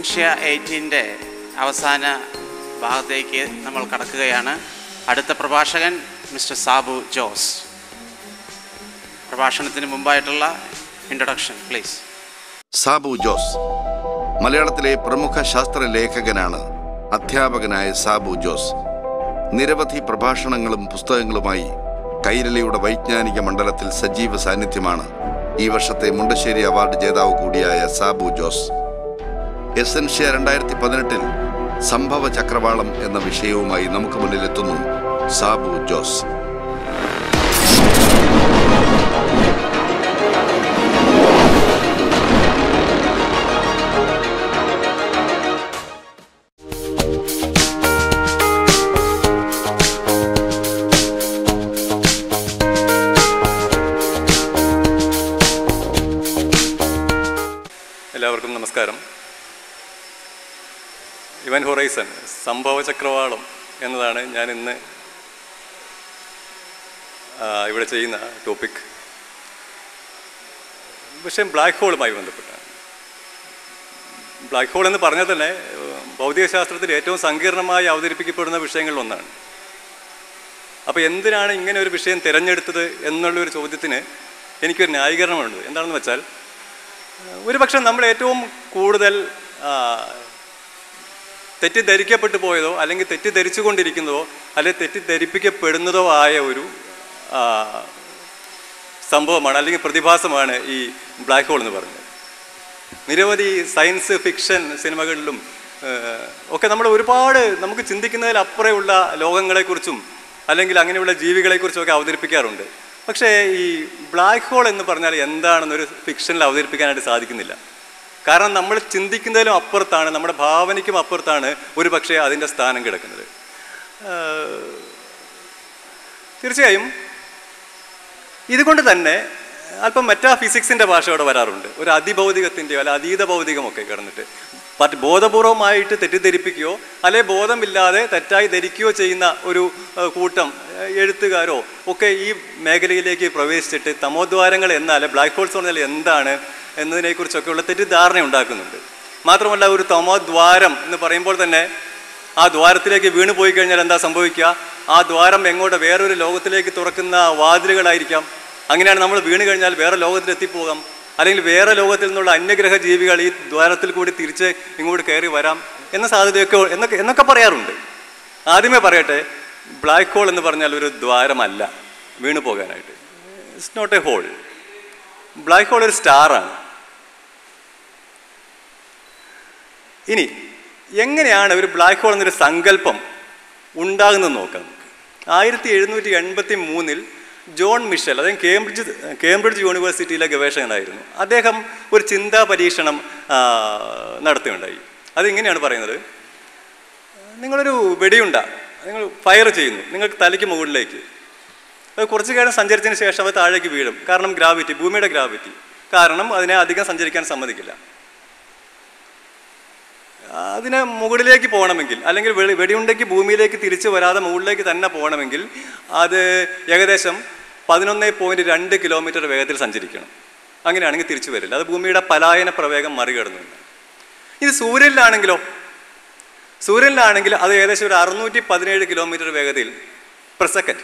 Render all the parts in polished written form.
Asia 18-ൻ്റെ അവസാന ഭാഗത്തേക്ക് നമ്മൾ കടക്കുകയാണ്. അടുത്ത പ്രഭാഷകൻ മിസ്റ്റർ സാബു ജോസ്. പ്രഭാഷണത്തിന് മുമ്പായിട്ടുള്ള ഇൻട്രൊഡക്ഷൻ പ്ലീസ്. സാബു ജോസ് മലയാളത്തിലെ പ്രമുഖ ശാസ്ത്രലേഖകനാണ്. അധ്യാപകനായ സാബു ജോസ് നിരവധി പ്രഭാഷണങ്ങളും പുസ്തകങ്ങളുമായി കൈരളിയുടെ വൈജ്ഞാനിക മണ്ഡലത്തിൽ സജീവ സാന്നിധ്യമാണ്. ഈ വർഷത്തെ മുണ്ടശ്ശേരി അവാർഡ് ജേതാവ് കൂടിയായ സാബു ജോസ് എസൻഷ്യ 2018 സംഭവ ചക്രവാളം എന്ന വിഷയവുമായി നമുക്ക് മുന്നിലെത്തുന്നു സാബു ജോസ്. എല്ലാവർക്കും നമസ്കാരം. ഇവന്റ് ഹൊറൈസൺ സംഭവ ചക്രവാളം എന്നതാണ് ഞാൻ ഇന്ന് ഇവിടെ ചെയ്യുന്ന ടോപ്പിക്. പക്ഷേ ബ്ലാക്ക് ഹോളുമായി ബന്ധപ്പെട്ടാണ്. ബ്ലാക്ക് ഹോൾ എന്ന് പറഞ്ഞാൽ തന്നെ ഭൗതികശാസ്ത്രത്തിൽ ഏറ്റവും സങ്കീർണമായി അവതരിപ്പിക്കപ്പെടുന്ന വിഷയങ്ങളിലൊന്നാണ്. അപ്പോൾ എന്തിനാണ് ഇങ്ങനെ ഒരു വിഷയം തിരഞ്ഞെടുത്തത് എന്നുള്ളൊരു ചോദ്യത്തിന് എനിക്കൊരു ന്യായീകരണമുണ്ട്. എന്താണെന്ന് വെച്ചാൽ, ഒരുപക്ഷെ നമ്മൾ ഏറ്റവും കൂടുതൽ തെറ്റിദ്ധരിക്കപ്പെട്ടു പോയതോ അല്ലെങ്കിൽ തെറ്റിദ്ധരിച്ചു കൊണ്ടിരിക്കുന്നതോ അല്ലെങ്കിൽ തെറ്റിദ്ധരിപ്പിക്കപ്പെടുന്നതോ ആയ ഒരു സംഭവമാണ് അല്ലെങ്കിൽ പ്രതിഭാസമാണ് ഈ ബ്ലാക്ക് ഹോൾ എന്ന് പറയുന്നത്. നിരവധി സയൻസ് ഫിക്ഷൻ സിനിമകളിലും ഒക്കെ നമ്മൾ ഒരുപാട് നമുക്ക് ചിന്തിക്കുന്നതിലപ്പുറമുള്ള ലോകങ്ങളെക്കുറിച്ചും അല്ലെങ്കിൽ അങ്ങനെയുള്ള ജീവികളെക്കുറിച്ചും ഒക്കെ അവതരിപ്പിക്കാറുണ്ട്. പക്ഷേ ഈ ബ്ലാക്ക് ഹോൾ എന്ന് പറഞ്ഞാൽ എന്താണെന്നൊരു ഫിക്ഷനിൽ അവതരിപ്പിക്കാനായിട്ട് സാധിക്കുന്നില്ല. കാരണം നമ്മൾ ചിന്തിക്കുന്നതിലും അപ്പുറത്താണ്, നമ്മുടെ ഭാവനയ്ക്കും അപ്പുറത്താണ് ഒരു പക്ഷേ അതിൻ്റെ സ്ഥാനം കിടക്കുന്നത്. തീർച്ചയായും ഇതുകൊണ്ട് തന്നെ അല്പം മെറ്റാഫിസിക്സിൻ്റെ ഭാഷ അവിടെ വരാറുണ്ട്. ഒരു അതിഭൗതികത്തിൻ്റെയോ അല്ല അതീത ഭൗതികമൊക്കെ കിടന്നിട്ട് ബോധപൂർവമായിട്ട് തെറ്റിദ്ധരിപ്പിക്കുകയോ അല്ലെ ബോധമില്ലാതെ തെറ്റായി ധരിക്കുകയോ ചെയ്യുന്ന ഒരു കൂട്ടം എഴുത്തുകാരോ ഒക്കെ ഈ മേഖലയിലേക്ക് പ്രവേശിച്ചിട്ട് തമോദ്വാരങ്ങൾ എന്നാൽ ബ്ലാക്ക് ഹോൾസ് പറഞ്ഞാൽ എന്താണ് എന്നതിനെക്കുറിച്ചൊക്കെയുള്ള തെറ്റിദ്ധാരണ ഉണ്ടാക്കുന്നുണ്ട്. മാത്രമല്ല, ഒരു തമോദ്വാരം എന്ന് പറയുമ്പോൾ തന്നെ ആ ദ്വാരത്തിലേക്ക് വീണു പോയി കഴിഞ്ഞാൽ എന്താ സംഭവിക്കുക? ആ ദ്വാരം എങ്ങോട്ട് വേറൊരു ലോകത്തിലേക്ക് തുറക്കുന്ന വാതിലുകളായിരിക്കാം. അങ്ങനെയാണ് നമ്മൾ വീണ് കഴിഞ്ഞാൽ വേറെ ലോകത്തിലെത്തിപ്പോകാം, അല്ലെങ്കിൽ വേറെ ലോകത്തിൽ നിന്നുള്ള അന്യഗ്രഹ ജീവികൾ ഈ ദ്വാരത്തിൽ കൂടി തിരിച്ച് ഇങ്ങോട്ട് കയറി വരാം എന്ന സാധ്യതയൊക്കെ എന്നൊക്കെ പറയാറുണ്ട്. ആദ്യമേ പറയട്ടെ, ബ്ലാക്ക് ഹോൾ എന്ന് പറഞ്ഞാൽ ഒരു ദ്വാരമല്ല വീണു പോകാനായിട്ട്. It's not a hole. Black hole ഒരു സ്റ്റാറാണ്. ഇനി എങ്ങനെയാണ് ഒരു ബ്ലാക്ക് ഹോൾ എന്നൊരു സങ്കല്പം ഉണ്ടാകുന്നതെന്ന് നോക്കാം. 1783 ജോൺ മിഷൽ, അദ്ദേഹം കേംബ്രിഡ്ജ് യൂണിവേഴ്സിറ്റിയിലെ ഗവേഷകനായിരുന്നു. അദ്ദേഹം ഒരു ചിന്താ പരീക്ഷണം നടത്തുകയുണ്ടായി. അതിങ്ങനെയാണ് പറയുന്നത്: നിങ്ങളൊരു വെടിയുണ്ട നിങ്ങൾ ഫയർ ചെയ്യുന്നു, നിങ്ങൾക്ക് തലയ്ക്ക് മുകളിലേക്ക്. അത് കുറച്ച് കാലം സഞ്ചരിച്ചതിന് ശേഷം അത് താഴേക്ക് വീഴും. കാരണം ഗ്രാവിറ്റി, ഭൂമിയുടെ ഗ്രാവിറ്റി കാരണം അതിനെ അധികം സഞ്ചരിക്കാൻ സമ്മതിക്കില്ല. അതിന് മുകളിലേക്ക് പോകണമെങ്കിൽ അല്ലെങ്കിൽ വെടിയുണ്ടയ്ക്ക് ഭൂമിയിലേക്ക് തിരിച്ചു വരാതെ മുകളിലേക്ക് തന്നെ പോകണമെങ്കിൽ അത് ഏകദേശം 11.2 കിലോമീറ്റർ വേഗത്തിൽ സഞ്ചരിക്കണം. അങ്ങനെയാണെങ്കിൽ തിരിച്ചു വരില്ല. അത് ഭൂമിയുടെ പലായന പ്രവേഗം മറികടന്നുണ്ട്. ഇത് സൂര്യനിലാണെങ്കിൽ അത് ഏകദേശം ഒരു 617 കിലോമീറ്റർ വേഗതയിൽ പെർ സെക്കൻഡിൽ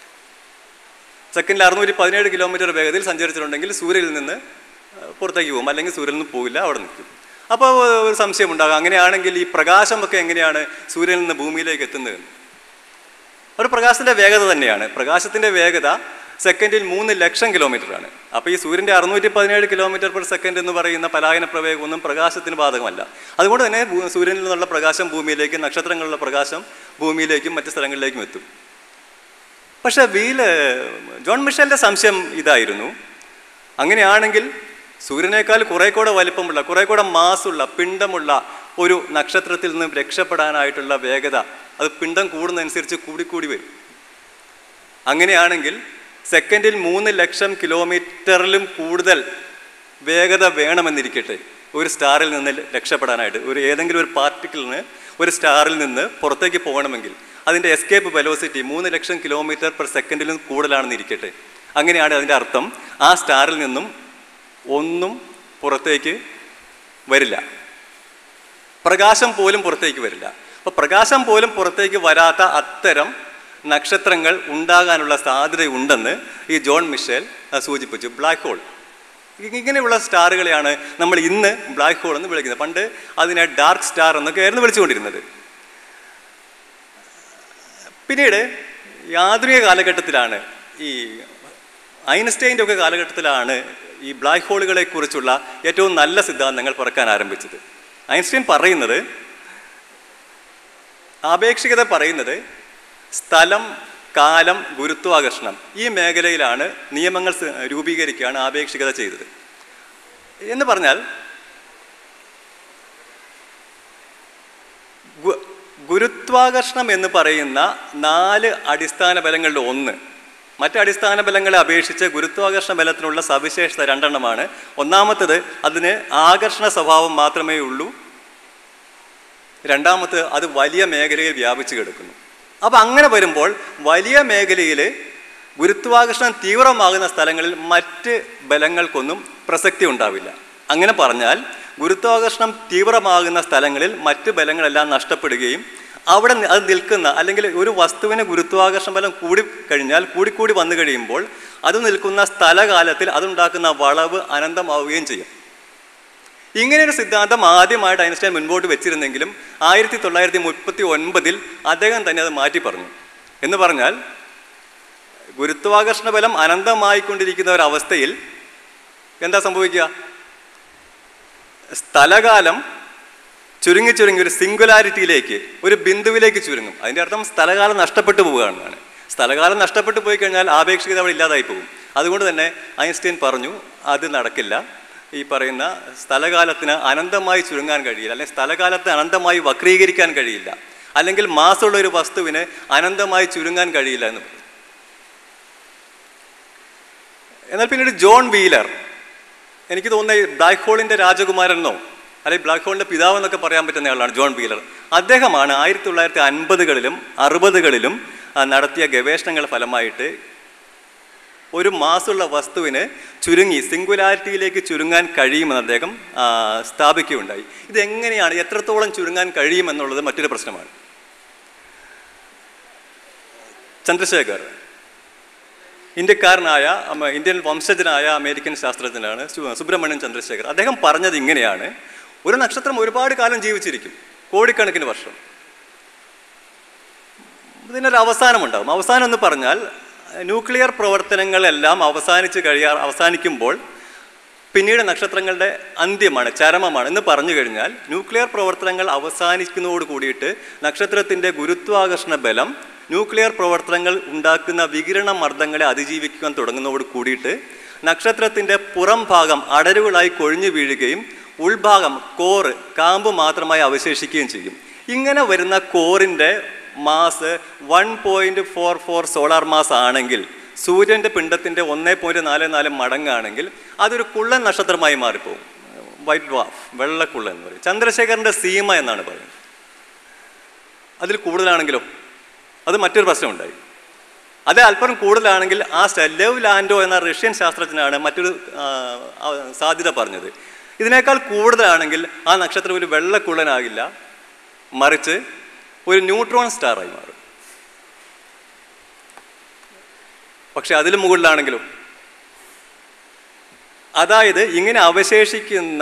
617 കിലോമീറ്റർ വേഗതയിൽ സഞ്ചരിച്ചിട്ടുണ്ടെങ്കിൽ സൂര്യനിൽ നിന്ന് പുറത്തേക്ക് പോകും, അല്ലെങ്കിൽ സൂര്യനിൽ നിന്ന് പോകില്ല, അവിടെ നിൽക്കും. അപ്പോൾ ഒരു സംശയം ഉണ്ടാകും, അങ്ങനെയാണെങ്കിൽ ഈ പ്രകാശമൊക്കെ എങ്ങനെയാണ് സൂര്യനിൽ നിന്ന് ഭൂമിയിലേക്ക് എത്തുന്നത്? ഒരു പ്രകാശത്തിൻ്റെ വേഗത തന്നെയാണ്. പ്രകാശത്തിൻ്റെ വേഗത സെക്കൻഡിൽ 3 ലക്ഷം കിലോമീറ്ററാണ്. അപ്പോൾ ഈ സൂര്യൻ്റെ 617 കിലോമീറ്റർ പെർ സെക്കൻഡ് എന്ന് പറയുന്ന പലായന പ്രവേഗം ഒന്നും പ്രകാശത്തിന് ബാധകമല്ല. അതുകൊണ്ട് തന്നെ സൂര്യനിൽ നിന്നുള്ള പ്രകാശം ഭൂമിയിലേക്കും നക്ഷത്രങ്ങളുടെ പ്രകാശം ഭൂമിയിലേക്കും മറ്റ് സ്ഥലങ്ങളിലേക്കും എത്തും. പക്ഷേ ജോൺ മിഷലിൻ്റെ സംശയം ഇതായിരുന്നു: അങ്ങനെയാണെങ്കിൽ സൂര്യനേക്കാൾ കുറേ കൂടെ വലിപ്പമുള്ള, കുറേ കൂടെ മാസുള്ള, പിണ്ഡമുള്ള ഒരു നക്ഷത്രത്തിൽ നിന്ന് രക്ഷപ്പെടാനായിട്ടുള്ള വേഗത അത് പിണ്ഡം കൂടുന്നതനുസരിച്ച് കൂടിക്കൂടി വരും. അങ്ങനെയാണെങ്കിൽ സെക്കൻഡിൽ 3 ലക്ഷം കിലോമീറ്ററിലും കൂടുതൽ വേഗത വേണമെന്നിരിക്കട്ടെ ഒരു സ്റ്റാറിൽ നിന്ന് രക്ഷപ്പെടാനായിട്ട്. ഏതെങ്കിലും ഒരു പാർട്ടിക്കിളിന് ഒരു സ്റ്റാറിൽ നിന്ന് പുറത്തേക്ക് പോകണമെങ്കിൽ അതിൻ്റെ escape velocity 3 lakh kilometre per സെക്കൻഡിലും കൂടുതലാണെന്നിരിക്കട്ടെ. അങ്ങനെയാണ് അതിൻ്റെ അർത്ഥം ആ സ്റ്റാറിൽ നിന്നും ഒന്നും പുറത്തേക്ക് വരില്ല. പ്രകാശം പോലും പുറത്തേക്ക് വരില്ല. അപ്പോൾ പ്രകാശം പോലും പുറത്തേക്ക് വരാത്ത അത്തരം നക്ഷത്രങ്ങൾ ഉണ്ടാകാനുള്ള സാധ്യതയുണ്ടെന്ന് ഈ ജോൺ മിഷേൽ സൂചിപ്പിച്ചു. ബ്ലാക്ക് ഹോൾ, ഇങ്ങനെയുള്ള സ്റ്റാറുകളെയാണ് നമ്മൾ ഇന്ന് ബ്ലാക്ക് ഹോൾ എന്ന് വിളിക്കുന്നത്. പണ്ട് അതിനെ ഡാർക്ക് സ്റ്റാർ എന്നൊക്കെ ആയിരുന്നു വിളിച്ചുകൊണ്ടിരുന്നത്. പിന്നീട് ആധുനിക കാലഘട്ടത്തിലാണ്, ഈ ഐൻസ്റ്റൈൻ്റെ ഒക്കെ കാലഘട്ടത്തിലാണ് ഈ ബ്ലാക്ക് ഹോളുകളെ കുറിച്ചുള്ള ഏറ്റവും നല്ല സിദ്ധാന്തങ്ങൾ പിറക്കാൻ ആരംഭിച്ചത്. ഐൻസ്റ്റൈൻ പറയുന്നത്, ആപേക്ഷികത പറയുന്നത് സ്ഥലം, കാലം, ഗുരുത്വാകർഷണം ഈ മേഖലയിലാണ് നിയമങ്ങൾ രൂപീകരിക്കുകയാണ് ആപേക്ഷികത ചെയ്തത്. എന്ന് പറഞ്ഞാൽ ഗുരുത്വാകർഷണം എന്ന് പറയുന്ന 4 അടിസ്ഥാന ബലങ്ങളുടെ ഒന്ന്, മറ്റ് അടിസ്ഥാന ബലങ്ങളെ അപേക്ഷിച്ച് ഗുരുത്വാകർഷണ ബലത്തിനുള്ള സവിശേഷത 2 എണ്ണമാണ്. ഒന്നാമത്തത് അതിന് ആകർഷണ സ്വഭാവം മാത്രമേ ഉള്ളൂ. രണ്ടാമത് അത് വലിയ മേഖലയിൽ വ്യാപിച്ചു കിടക്കുന്നു. അപ്പം അങ്ങനെ വരുമ്പോൾ വലിയ മേഖലയിൽ ഗുരുത്വാകർഷണം തീവ്രമാകുന്ന സ്ഥലങ്ങളിൽ മറ്റ് ബലങ്ങൾക്കൊന്നും പ്രസക്തി ഉണ്ടാവില്ല. അങ്ങനെ പറഞ്ഞാൽ ഗുരുത്വാകർഷണം തീവ്രമാകുന്ന സ്ഥലങ്ങളിൽ മറ്റ് ബലങ്ങളെല്ലാം നഷ്ടപ്പെടുകയും അവിടെ അത് നിൽക്കുന്ന, അല്ലെങ്കിൽ ഒരു വസ്തുവിന് ഗുരുത്വാകർഷണ ബലം കൂടിക്കഴിഞ്ഞാൽ കൂടിക്കൂടി വന്നു കഴിയുമ്പോൾ അത് നിൽക്കുന്ന സ്ഥലകാലത്തിൽ അതുണ്ടാക്കുന്ന വളവ് അനന്തമാവുകയും ചെയ്യും. ഇങ്ങനെയൊരു സിദ്ധാന്തം ആദ്യമായിട്ട് ഐൻസ്റ്റൈൻ മുൻപോട്ട് വെച്ചിരുന്നെങ്കിലും 1939 അദ്ദേഹം തന്നെ അത് മാറ്റി പറഞ്ഞു. എന്ന് പറഞ്ഞാൽ ഗുരുത്വാകർഷണ ബലം അനന്തമായിക്കൊണ്ടിരിക്കുന്ന ഒരവസ്ഥയിൽ എന്താ സംഭവിക്കുക? സ്ഥലകാലം ചുരുങ്ങി ഒരു സിംഗുലാരിറ്റിയിലേക്ക്, ഒരു ബിന്ദുവിലേക്ക് ചുരുങ്ങും. അതിൻ്റെ അർത്ഥം സ്ഥലകാലം നഷ്ടപ്പെട്ടു പോവുകയാണെന്നാണ്. സ്ഥലകാലം നഷ്ടപ്പെട്ടു പോയി കഴിഞ്ഞാൽ ആപേക്ഷികത അവിടെ ഇല്ലാതായി പോകും. അതുകൊണ്ട് തന്നെ ഐൻസ്റ്റൈൻ പറഞ്ഞു അത് നടക്കില്ല. ഈ പറയുന്ന സ്ഥലകാലത്തിന് അനന്തമായി ചുരുങ്ങാൻ കഴിയില്ല, അല്ലെങ്കിൽ സ്ഥലകാലത്തെ അനന്തമായി വക്രീകരിക്കാൻ കഴിയില്ല, അല്ലെങ്കിൽ മാസമുള്ള ഒരു വസ്തുവിന് അനന്തമായി ചുരുങ്ങാൻ കഴിയില്ല എന്ന് പറഞ്ഞു. എന്നാൽ പിന്നീട് ജോൺ വീലർ, എനിക്ക് തോന്നുന്നത് ബ്ലാക്ക് ഹോളിൻ്റെ രാജകുമാരനെന്നോ അല്ലെങ്കിൽ ബ്ലാക്ക് ഹോളിൻ്റെ പിതാവെന്നൊക്കെ പറയാൻ പറ്റുന്ന ആളാണ് ജോൺ വീലർ. അദ്ദേഹമാണ് 1950കളിലും 60കളിലും നടത്തിയ ഗവേഷണങ്ങളുടെ ഫലമായിട്ട് ഒരു മാസമുള്ള വസ്തുവിന് ചുരുങ്ങി സിംഗുലാരിറ്റിയിലേക്ക് ചുരുങ്ങാൻ കഴിയുമെന്ന് അദ്ദേഹം സ്ഥാപിക്കുകയുണ്ടായി. ഇതെങ്ങനെയാണ്, എത്രത്തോളം ചുരുങ്ങാൻ കഴിയുമെന്നുള്ളത് മറ്റൊരു പ്രശ്നമാണ്. ചന്ദ്രശേഖർ, ഇന്ത്യക്കാരനായ ഇന്ത്യൻ വംശജനായ അമേരിക്കൻ ശാസ്ത്രജ്ഞനാണ് സുബ്രഹ്മണ്യൻ ചന്ദ്രശേഖർ. അദ്ദേഹം പറഞ്ഞത് ഇങ്ങനെയാണ്: ഒരു നക്ഷത്രം ഒരുപാട് കാലം ജീവിച്ചിരിക്കും, കോടിക്കണക്കിന് വർഷം. ഇതിനൊരു അവസാനമുണ്ടാകും. അവസാനം എന്ന് പറഞ്ഞാൽ ന്യൂക്ലിയർ പ്രവർത്തനങ്ങളെല്ലാം അവസാനിക്കുമ്പോൾ പിന്നീട് നക്ഷത്രങ്ങളുടെ അന്ത്യമാണ്, ചരമമാണ് എന്ന് പറഞ്ഞു കഴിഞ്ഞാൽ ന്യൂക്ലിയർ പ്രവർത്തനങ്ങൾ അവസാനിക്കുന്നതോട് കൂടിയിട്ട് നക്ഷത്രത്തിൻ്റെ ഗുരുത്വാകർഷണ ബലം ന്യൂക്ലിയർ പ്രവർത്തനങ്ങൾ ഉണ്ടാക്കുന്ന വികിരണ മർദ്ദങ്ങളെ അതിജീവിക്കാൻ തുടങ്ങുന്നതോട് കൂടിയിട്ട് നക്ഷത്രത്തിൻ്റെ പുറം ഭാഗം അടരുകളായി കൊഴിഞ്ഞു വീഴുകയും ഉൾഭാഗം കോറ്, കാമ്പ് മാത്രമായി അവശേഷിക്കുകയും ചെയ്യും. ഇങ്ങനെ വരുന്ന കോറിൻ്റെ മാസ് 1.44 സോളാർ മാസ് ആണെങ്കിൽ, സൂര്യൻ്റെ പിണ്ഡത്തിൻ്റെ 1.44 മടങ്ങാണെങ്കിൽ അതൊരു കുള്ളൻ നക്ഷത്രമായി മാറിപ്പോകും. വൈറ്റ് ഡ്വാർഫ്, വെള്ളക്കുള്ളൻ എന്ന് പറയും. ചന്ദ്രശേഖരൻ്റെ സീമ എന്നാണ് പറയുന്നത്. അതിൽ കൂടുതലാണെങ്കിലോ അത് മറ്റൊരു പ്രശ്നമുണ്ടായി. അത് അല്പം കൂടുതലാണെങ്കിൽ ആ ലെവ് ലാൻഡോ എന്ന റഷ്യൻ ശാസ്ത്രജ്ഞനാണ് മറ്റൊരു സാധ്യത പറഞ്ഞത്. ഇതിനേക്കാൾ കൂടുതലാണെങ്കിൽ ആ നക്ഷത്രം ഒരു വെള്ളക്കുള്ളനാകില്ല, മറിച്ച് ഒരു ന്യൂട്രോൺ സ്റ്റാറായി മാറും. പക്ഷെ അതിലും മുകളിലാണെങ്കിലും, അതായത് ഇങ്ങനെ അവശേഷിക്കുന്ന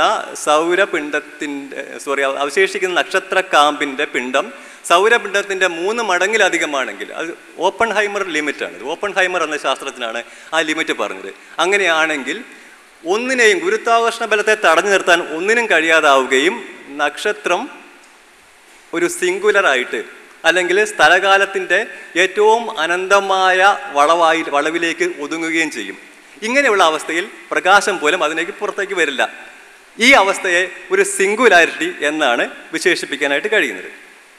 അവശേഷിക്കുന്ന നക്ഷത്ര കാമ്പിൻ്റെ പിണ്ഡം സൗരപിണ്ഡത്തിൻ്റെ 3 മടങ്ങിലധികമാണെങ്കിൽ, അത് ഓപ്പൺഹൈമർ ലിമിറ്റാണ്. ഓപ്പൺഹൈമർ എന്ന ശാസ്ത്രജ്ഞനാണ് ആ ലിമിറ്റ് പറഞ്ഞത്. അങ്ങനെയാണെങ്കിൽ ഒന്നിനെയും, ഗുരുത്വാകർഷണ ബലത്തെ തടഞ്ഞു നിർത്താൻ ഒന്നിനും കഴിയാതാവുകയും നക്ഷത്രം ഒരു സിംഗുലറായിട്ട്, അല്ലെങ്കിൽ സ്ഥലകാലത്തിൻ്റെ ഏറ്റവും അനന്തമായ വളവിലേക്ക് ഒതുങ്ങുകയും ചെയ്യും. ഇങ്ങനെയുള്ള അവസ്ഥയിൽ പ്രകാശം പോലും അതിലേക്ക് പുറത്തേക്ക് വരില്ല. ഈ അവസ്ഥയെ ഒരു സിംഗുലാരിറ്റി എന്നാണ് വിശേഷിപ്പിക്കാനായിട്ട് കഴിയുന്നത്.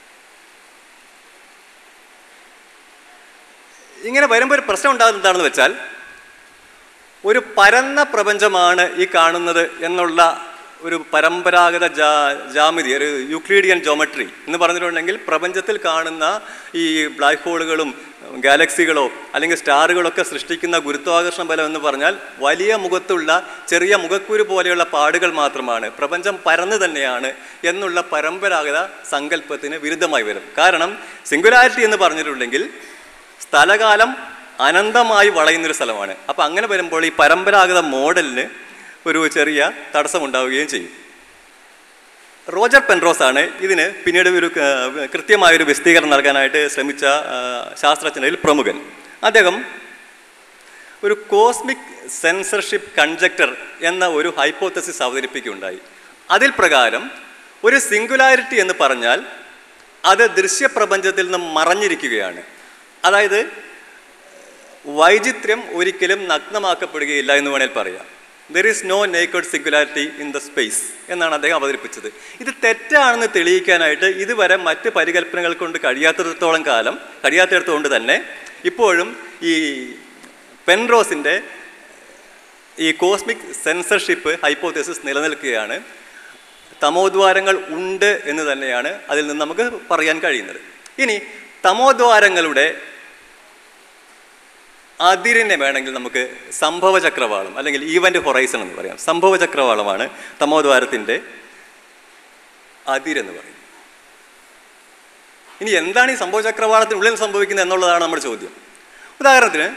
ഇങ്ങനെ വരുമ്പോൾ ഒരു പ്രശ്നം ഉണ്ടാകുന്നത് എന്താണെന്ന് വെച്ചാൽ, ഒരു പരന്ന പ്രപഞ്ചമാണ് ഈ കാണുന്നത് എന്നുള്ള ഒരു പരമ്പരാഗത ജാമിതി, ഒരു യൂക്ലീഡിയൻ ജോമെട്രി എന്ന് പറഞ്ഞിട്ടുണ്ടെങ്കിൽ പ്രപഞ്ചത്തിൽ കാണുന്ന ഈ ബ്ലാക്ക് ഹോളുകളും ഗാലക്സികളോ അല്ലെങ്കിൽ സ്റ്റാറുകളൊക്കെ സൃഷ്ടിക്കുന്ന ഗുരുത്വാകർഷണ ബലം എന്ന് പറഞ്ഞാൽ വലിയ മുഖത്തുള്ള ചെറിയ മുഖക്കുരു പോലെയുള്ള പാടുകൾ മാത്രമാണ്, പ്രപഞ്ചം പരന്നു തന്നെയാണ് എന്നുള്ള പരമ്പരാഗത സങ്കല്പത്തിന് വിരുദ്ധമായി വരും. കാരണം സിംഗുലാരിറ്റി എന്ന് പറഞ്ഞിട്ടുണ്ടെങ്കിൽ സ്ഥലകാലം അനന്തമായി വളയുന്നൊരു സ്ഥലമാണ്. അപ്പം അങ്ങനെ വരുമ്പോൾ ഈ പരമ്പരാഗത മോഡലിന് ഒരു ചെറിയ തടസ്സമുണ്ടാവുകയും ചെയ്യും. റോജർ പെൻറോസ് ആണ് ഇതിന് പിന്നീട് ഒരു കൃത്യമായൊരു വിശദീകരണം നൽകാനായിട്ട് ശ്രമിച്ച ശാസ്ത്രജ്ഞരിൽ പ്രമുഖൻ. അദ്ദേഹം ഒരു കോസ്മിക് സെൻസർഷിപ്പ് കൺജക്ടർ എന്ന ഒരു ഹൈപ്പോത്തസിസ് അവതരിപ്പിക്കുകയുണ്ടായി. അതിൽ പ്രകാരം ഒരു സിംഗുലാരിറ്റി എന്ന് പറഞ്ഞാൽ അത് ദൃശ്യപ്രപഞ്ചത്തിൽ നിന്ന് മറഞ്ഞിരിക്കുകയാണ്. അതായത് വൈചിത്ര്യം ഒരിക്കലും നഗ്നമാക്കപ്പെടുകയില്ല എന്ന് വേണേൽ പറയാം. There is no naked singularity in the space എന്നാണ് അദ്ദേഹം അവതരിപ്പിച്ചത്. ഇത് തെറ്റാണെന്ന് തെളിയിക്കാനായിട്ട് ഇതുവരെ മറ്റ് പരികല്പനകൾ കൊണ്ട് കഴിയാത്തിടത്തോളം തന്നെ ഇപ്പോഴും ഈ പെൻറോസിൻ്റെ ഈ കോസ്മിക് സെൻസർഷിപ്പ് ഹൈപ്പോത്തസിസ് നിലനിൽക്കുകയാണ്. തമോദ്വാരങ്ങൾ ഉണ്ട് എന്ന് തന്നെയാണ് അതിൽ നിന്ന് നമുക്ക് പറയാൻ കഴിയുന്നത്. ഇനി തമോദ്വാരങ്ങളുടെ അതിരിനെ വേണമെങ്കിൽ നമുക്ക് സംഭവചക്രവാളം അല്ലെങ്കിൽ ഈവൻ്റ് ഹൊറൈസൺ എന്ന് പറയാം. സംഭവചക്രവാളമാണ് തമോദ്വാരത്തിൻ്റെ അതിരെന്ന് പറയുന്നത്. ഇനി എന്താണ് ഈ സംഭവചക്രവാളത്തിനുള്ളിൽ സംഭവിക്കുന്നത് എന്നുള്ളതാണ് നമ്മുടെ ചോദ്യം. ഉദാഹരണത്തിന്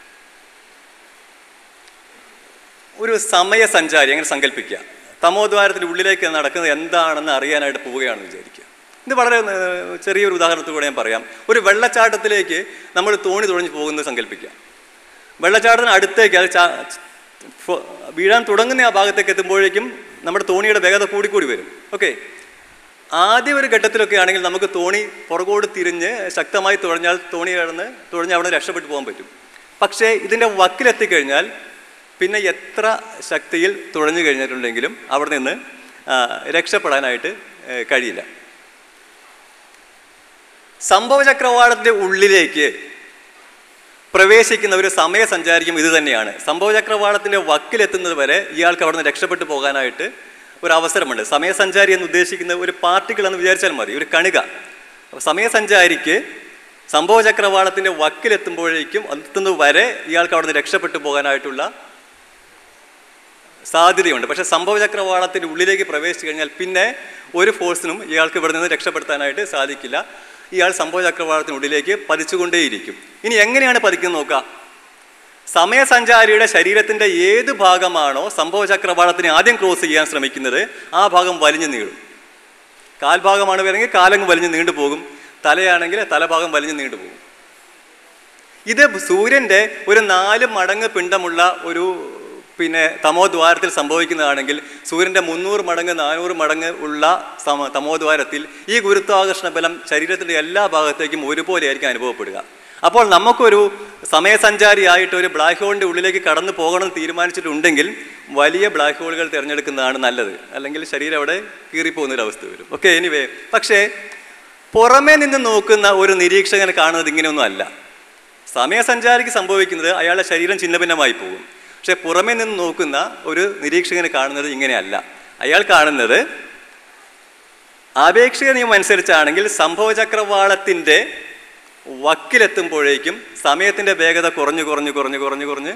ഒരു സമയസഞ്ചാരി അങ്ങനെ സങ്കല്പിക്കുക, തമോദ്വാരത്തിൻ്റെ ഉള്ളിലേക്ക് നടക്കുന്നത് എന്താണെന്ന് അറിയാനായിട്ട് പോവുകയാണെന്ന് വിചാരിക്കുക. ഇത് വളരെ ചെറിയൊരു ഉദാഹരണത്തിലൂടെ ഞാൻ പറയാം. ഒരു വെള്ളച്ചാട്ടത്തിലേക്ക് നമ്മൾ തോണി തുഴഞ്ഞു പോകുന്നത് സങ്കല്പിക്കുക. വെള്ളച്ചാട്ടത്തിന് അടുത്തേക്ക് അത് വീഴാൻ തുടങ്ങുന്ന ആ ഭാഗത്തേക്ക് എത്തുമ്പോഴേക്കും നമ്മുടെ തോണിയുടെ വേഗത കൂടിക്കൂടി വരും. ഓക്കെ, ആദ്യ ഒരു ഘട്ടത്തിലൊക്കെ ആണെങ്കിൽ നമുക്ക് തോണി പുറകോട് തിരിഞ്ഞ് ശക്തമായി തുഴഞ്ഞാൽ തുഴഞ്ഞ് അവിടെ രക്ഷപ്പെട്ടു പോകാൻ പറ്റും. പക്ഷേ ഇതിൻ്റെ വക്കിലെത്തിക്കഴിഞ്ഞാൽ പിന്നെ എത്ര ശക്തിയിൽ തുഴഞ്ഞു കഴിഞ്ഞിട്ടുണ്ടെങ്കിലും അവിടെ നിന്ന് രക്ഷപ്പെടാനായിട്ട് കഴിയില്ല. സംഭവചക്രവാളത്തിൻ്റെ ഉള്ളിലേക്ക് പ്രവേശിക്കുന്ന ഒരു സമയസഞ്ചാരിക്കും ഇത് തന്നെയാണ്. സംഭവചക്രവാളത്തിൻ്റെ വക്കിലെത്തുന്നത് വരെ ഇയാൾക്ക് അവിടെ നിന്ന് രക്ഷപ്പെട്ടു പോകാനായിട്ട് ഒരു അവസരമുണ്ട്. സമയസഞ്ചാരി എന്ന് ഉദ്ദേശിക്കുന്ന ഒരു പാർട്ടിക്കിൾ എന്ന് വിചാരിച്ചാൽ മതി, ഒരു കണിക. സമയസഞ്ചാരിക്ക് സംഭവചക്രവാളത്തിൻ്റെ വക്കിലെത്തുമ്പോഴേക്കും എത്തുന്നത് വരെ ഇയാൾക്ക് അവിടെ നിന്ന് രക്ഷപ്പെട്ടു പോകാനായിട്ടുള്ള സാധ്യതയുണ്ട്. പക്ഷേ സംഭവചക്രവാളത്തിൻ്റെ ഉള്ളിലേക്ക് പ്രവേശിച്ചു കഴിഞ്ഞാൽ പിന്നെ ഒരു ഫോഴ്സിനും ഇയാൾക്ക് ഇവിടെ നിന്ന് രക്ഷപ്പെടുത്താനായിട്ട് സാധിക്കില്ല. ഇയാൾ സംഭവചക്രവാളത്തിനുള്ളിലേക്ക് പതിച്ചുകൊണ്ടേയിരിക്കും. ഇനി എങ്ങനെയാണ് പതിക്കുന്നത് നോക്കാം. സമയസഞ്ചാരിയുടെ ശരീരത്തിൻ്റെ ഏത് ഭാഗമാണോ സംഭവചക്രവാളത്തിനെ ആദ്യം ക്രോസ് ചെയ്യാൻ ശ്രമിക്കുന്നത് ആ ഭാഗം വലിഞ്ഞു നീളും. കാൽഭാഗമാണ് വരുമെങ്കിൽ കാലങ്ങ് വലിഞ്ഞ് നീണ്ടുപോകും, തലയാണെങ്കിൽ തലഭാഗം വലിഞ്ഞ് നീണ്ടുപോകും. ഇത് സൂര്യൻ്റെ ഒരു 4 മടങ്ങ് പിണ്ഡമുള്ള ഒരു തമോദ്വാരത്തിൽ സംഭവിക്കുന്നതാണെങ്കിൽ സൂര്യൻ്റെ 300 മടങ്ങ് 400 മടങ്ങ് ഉള്ള തമോദ്വാരത്തിൽ ഈ ഗുരുത്വാകർഷണ ബലം ശരീരത്തിൻ്റെ എല്ലാ ഭാഗത്തേക്കും ഒരുപോലെ ആയിരിക്കും അനുഭവപ്പെടുക. അപ്പോൾ നമുക്കൊരു സമയസഞ്ചാരിയായിട്ട് ഒരു ബ്ലാക്ക് ഹോളിൻ്റെ ഉള്ളിലേക്ക് കടന്നു പോകണമെന്ന് തീരുമാനിച്ചിട്ടുണ്ടെങ്കിൽ വലിയ ബ്ലാക്ക് ഹോളുകൾ തിരഞ്ഞെടുക്കുന്നതാണ് നല്ലത്, അല്ലെങ്കിൽ ശരീരം അവിടെ കീറിപ്പോകുന്നൊരവസ്ഥ വരും. ഓക്കെ, എനിവേ, പക്ഷേ പുറമേ നിന്ന് നോക്കുന്ന ഒരു നിരീക്ഷകനെ കാണുന്നത് ഇങ്ങനെയൊന്നും അല്ല. സമയസഞ്ചാരിക്ക് സംഭവിക്കുന്നത് അയാളുടെ ശരീരം ഛിന്നഭിന്നമായി പോകും. പക്ഷെ പുറമേ നിന്ന് നോക്കുന്ന ഒരു നിരീക്ഷകനെ കാണുന്നത് ഇങ്ങനെയല്ല. അയാൾ കാണുന്നത് ആപേക്ഷിക നിയമം അനുസരിച്ചാണെങ്കിൽ സംഭവചക്രവാളത്തിൻ്റെ വക്കിലെത്തുമ്പോഴേക്കും സമയത്തിൻ്റെ വേഗത കുറഞ്ഞ്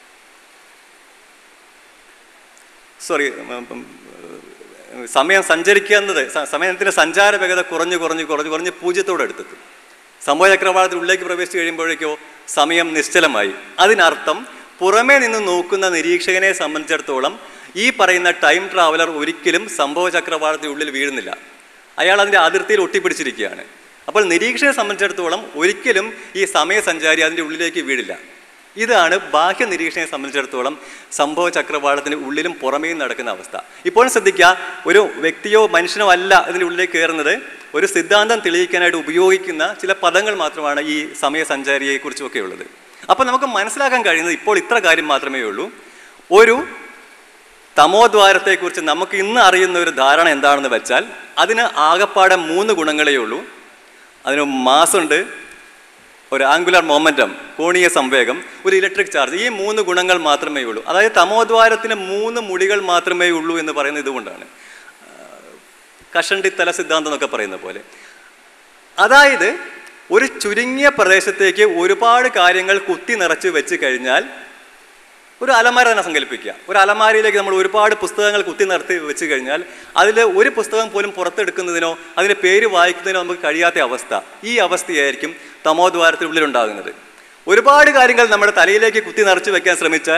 സമയം സഞ്ചരിക്കുന്നത് സമയത്തിൻ്റെ സഞ്ചാര വേഗത കുറഞ്ഞ് 0 അടുത്തെത്തും. സംഭവചക്രവാളത്തിനുള്ളിലേക്ക് പ്രവേശിച്ചു കഴിയുമ്പോഴേക്കോ സമയം നിശ്ചലമായി. അതിനർത്ഥം പുറമേ നിന്ന് നോക്കുന്ന നിരീക്ഷകനെ സംബന്ധിച്ചിടത്തോളം ഈ പറയുന്ന ടൈം ട്രാവലർ ഒരിക്കലും സംഭവചക്രവാളത്തിനുള്ളിൽ വീഴുന്നില്ല. അയാൾ അതിൻ്റെ അതിർത്തിയിൽ ഒട്ടിപ്പിടിച്ചിരിക്കുകയാണ്. അപ്പോൾ നിരീക്ഷകനെ സംബന്ധിച്ചിടത്തോളം ഒരിക്കലും ഈ സമയസഞ്ചാരി അതിൻ്റെ ഉള്ളിലേക്ക് വീഴില്ല. ഇതാണ് ബാഹ്യ നിരീക്ഷകനെ സംബന്ധിച്ചിടത്തോളം സംഭവചക്രവാളത്തിൻ്റെ ഉള്ളിലും പുറമേയും നടക്കുന്ന അവസ്ഥ. ഇപ്പോൾ ശ്രദ്ധിക്കുക, ഒരു വ്യക്തിയോ മനുഷ്യനോ അല്ല ഇതിൻ്റെ ഉള്ളിലേക്ക് കയറുന്നത്. ഒരു സിദ്ധാന്തം തെളിയിക്കാനായിട്ട് ഉപയോഗിക്കുന്ന ചില പദങ്ങൾ മാത്രമാണ് ഈ സമയസഞ്ചാരിയെക്കുറിച്ചുമൊക്കെ ഉള്ളത്. അപ്പോൾ നമുക്ക് മനസ്സിലാക്കാൻ കഴിയുന്നത് ഇപ്പോൾ ഇത്ര കാര്യം മാത്രമേ ഉള്ളൂ. ഒരു തമോദ്വാരത്തെക്കുറിച്ച് നമുക്ക് ഇന്ന് അറിയുന്ന ഒരു ധാരണ എന്താണെന്ന് വെച്ചാൽ അതിന് ആകപ്പാടെ 3 ഗുണങ്ങളേ ഉള്ളൂ. അതിന് മാസ്സുണ്ട്, ഒരു ആംഗുലർ മൊമെൻറ്റം, കോണീയ സംവേഗം, ഒരു ഇലക്ട്രിക് ചാർജ്, ഈ 3 ഗുണങ്ങൾ മാത്രമേ ഉള്ളൂ. അതായത് തമോദ്വാരത്തിന് 3 മുടികൾ മാത്രമേ ഉള്ളൂ എന്ന് പറയുന്നത് ഇതുകൊണ്ടാണ്. കഷണ്ടിത്തല സിദ്ധാന്തം എന്നൊക്കെ പറയുന്ന പോലെ. അതായത് ഒരു ചുരുങ്ങിയ പ്രദേശത്തേക്ക് ഒരുപാട് കാര്യങ്ങൾ കുത്തി നിറച്ച് വെച്ച് കഴിഞ്ഞാൽ, ഒരു അലമാര തന്നെ സങ്കല്പിക്കുക. ഒരു അലമാരയിലേക്ക് നമ്മൾ ഒരുപാട് പുസ്തകങ്ങൾ കുത്തി നിർത്തി വെച്ച് കഴിഞ്ഞാൽ അതിൽ ഒരു പുസ്തകം പോലും പുറത്തെടുക്കുന്നതിനോ അതിൻ്റെ പേര് വായിക്കുന്നതിനോ നമുക്ക് കഴിയാത്ത അവസ്ഥ. ഈ അവസ്ഥയായിരിക്കും തമോദ്വാരത്തിനുള്ളിലുണ്ടാകുന്നത്. ഒരുപാട് കാര്യങ്ങൾ നമ്മുടെ തലയിലേക്ക് കുത്തി നിറച്ച് വെക്കാൻ ശ്രമിച്ചാൽ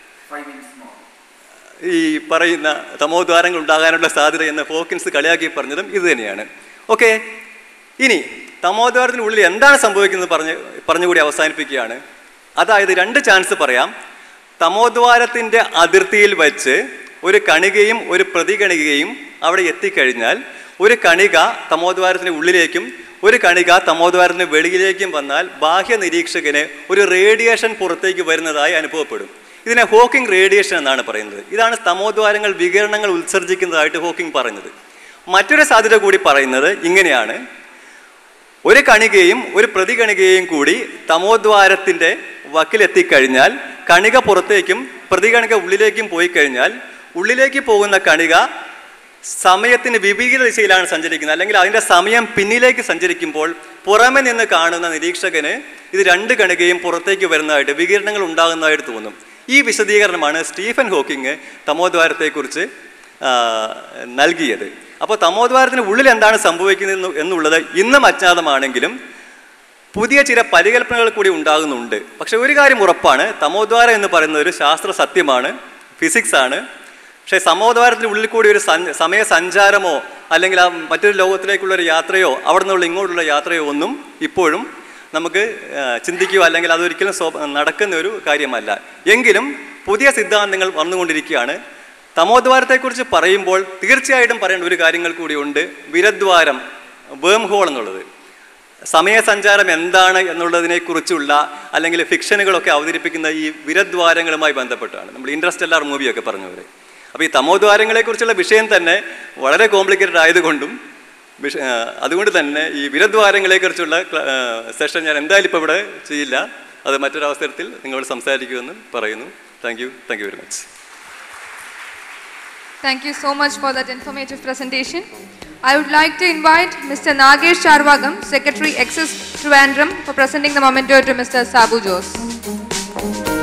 ഈ പറയുന്ന തമോദ്വാരങ്ങൾ ഉണ്ടാകാനുള്ള സാധ്യത എന്ന് ഹോക്കിൻസ് കളിയാക്കി പറഞ്ഞതും ഇത് തന്നെയാണ്. ഓക്കെ, ഇനി തമോദ്വാരത്തിനുള്ളിൽ എന്താണ് സംഭവിക്കുന്നത് പറഞ്ഞുകൂടി അവസാനിപ്പിക്കുകയാണ്. അതായത് 2 ചാൻസ് പറയാം. തമോദ്വാരത്തിൻ്റെ അതിർത്തിയിൽ വച്ച് ഒരു കണികയും ഒരു പ്രതികണികയും അവിടെ എത്തിക്കഴിഞ്ഞാൽ, ഒരു കണിക തമോദ്വാരത്തിൻ്റെ ഉള്ളിലേക്കും ഒരു കണിക തമോദ്വാരത്തിന് വെളിയിലേക്കും വന്നാൽ ബാഹ്യ നിരീക്ഷകന് ഒരു റേഡിയേഷൻ പുറത്തേക്ക് വരുന്നതായി അനുഭവപ്പെടും. ഇതിനെ ഹോക്കിംഗ് റേഡിയേഷൻ എന്നാണ് പറയുന്നത്. ഇതാണ് തമോദ്വാരങ്ങൾ വികിരണങ്ങൾ ഉത്സർജിക്കുന്നതായിട്ട് ഹോക്കിംഗ് പറഞ്ഞത്. മറ്റൊരു സാധ്യത കൂടി പറയുന്നത് ഇങ്ങനെയാണ്: ഒരു കണികയും ഒരു പ്രതികണികയും കൂടി തമോദ്വാരത്തിൻ്റെ വക്കിലെത്തിക്കഴിഞ്ഞാൽ, കണിക പുറത്തേക്കും പ്രതികണിക ഉള്ളിലേക്കും പോയി കഴിഞ്ഞാൽ, ഉള്ളിലേക്ക് പോകുന്ന കണിക സമയത്തിന് വിപരീത ദിശയിലാണ് സഞ്ചരിക്കുന്നത്, അല്ലെങ്കിൽ അതിൻ്റെ സമയം പിന്നിലേക്ക് സഞ്ചരിക്കുമ്പോൾ പുറമെ നിന്ന് കാണുന്ന നിരീക്ഷകന് ഇത് 2 കണികയും പുറത്തേക്ക് വരുന്നതായിട്ട്, വികിരണങ്ങൾ ഉണ്ടാകുന്നതായിട്ട് തോന്നും. ഈ വിശദീകരണമാണ് സ്റ്റീഫൻ ഹോക്കിംഗ് തമോദ്വാരത്തെക്കുറിച്ച് നൽകിയത്. അപ്പോൾ തമോദ്വാരത്തിന് ഉള്ളിൽ എന്താണ് സംഭവിക്കുന്നത് എന്നുള്ളത് ഇന്നും അജ്ഞാതമാണെങ്കിലും പുതിയ ചില പരികല്പനകൾ കൂടി ഉണ്ടാകുന്നുണ്ട്. പക്ഷെ ഒരു കാര്യം ഉറപ്പാണ്, തമോദ്വാരം എന്ന് പറയുന്നത് ഒരു ശാസ്ത്ര സത്യമാണ്, ഫിസിക്സ് ആണ്. പക്ഷേ തമോദ്വാരത്തിന് ഉള്ളിൽ കൂടി ഒരു സമയ സഞ്ചാരമോ അല്ലെങ്കിൽ ആ മറ്റൊരു ലോകത്തിലേക്കുള്ളൊരു യാത്രയോ അവിടെ നിന്നുള്ള ഇങ്ങോട്ടുള്ള യാത്രയോ ഒന്നും ഇപ്പോഴും നമുക്ക് ചിന്തിക്കുകയോ അല്ലെങ്കിൽ അതൊരിക്കലും നടക്കുന്ന ഒരു കാര്യമല്ല. എങ്കിലും പുതിയ സിദ്ധാന്തങ്ങൾ വന്നുകൊണ്ടിരിക്കുകയാണ്. തമോദ്വാരത്തെക്കുറിച്ച് പറയുമ്പോൾ തീർച്ചയായിട്ടും പറയേണ്ട ഒരു കാര്യങ്ങൾ കൂടിയുണ്ട്, വിരദ്വാരം, വേം ഹോൾ എന്നുള്ളത്. സമയസഞ്ചാരം എന്താണ് എന്നുള്ളതിനെക്കുറിച്ചുള്ള അല്ലെങ്കിൽ ഫിക്ഷനുകളൊക്കെ അവതരിപ്പിക്കുന്ന ഈ വിരദ്വാരങ്ങളുമായി ബന്ധപ്പെട്ടാണ്. നമ്മൾ ഇൻട്രസ്റ്റെല്ലാർ മൂവിയൊക്കെ പറഞ്ഞവരെ. അപ്പോൾ ഈ തമോദ്വാരങ്ങളെക്കുറിച്ചുള്ള വിഷയം തന്നെ വളരെ കോംപ്ലിക്കേറ്റഡ് ആയതുകൊണ്ടും അതുകൊണ്ട് തന്നെ ഈ വിരദ്വാരങ്ങളെക്കുറിച്ചുള്ള സെഷൻ ഞാൻ എന്തായാലും ഇപ്പോൾ ഇവിടെ ചെയ്യില്ല. അത് മറ്റൊരവസരത്തിൽ നിങ്ങളോട് സംസാരിക്കുമെന്ന് പറയുന്നു. Thank you very much. Thank you so much for that informative presentation. I would like to invite Mr. Nagesh Charvagam, Secretary Access Trivandrum, for presenting the memento to Mr. Sabu Jose.